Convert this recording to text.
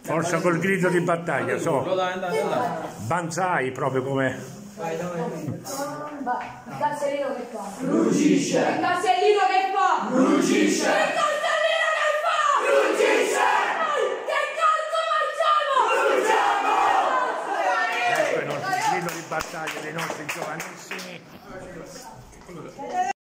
Forza col grido di battaglia, so. Banzai proprio come... Il castellino che fa? Ruggisce! Il castellino che fa? Ruggisce! Il castellino che fa? Ruggisce! Che cazzo facciamo? Ruggiamo! Ecco il nostro grido di battaglia dei nostri giovanissimi.